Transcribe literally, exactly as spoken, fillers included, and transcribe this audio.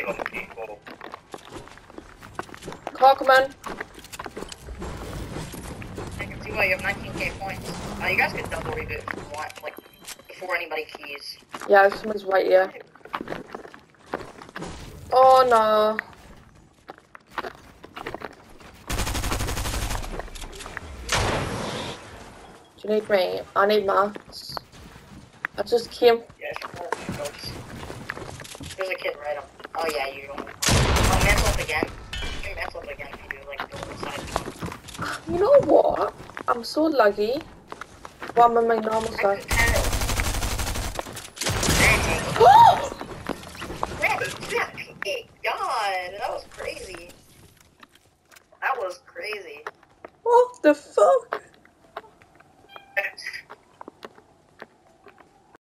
Some people. Car, come in. I can see why you have nineteen K points. Uh, you guys can double reboot if you want, like, before anybody keys. Yeah, someone's right here. Oh no. Do you need me? I need mats. I just came. Yeah, folks. There's a kid right up. Oh yeah, you don't. Oh, mantle up again. You can mantle up again if you do, like, the side. You know what? I'm so laggy. Well, I'm in my normal I side. could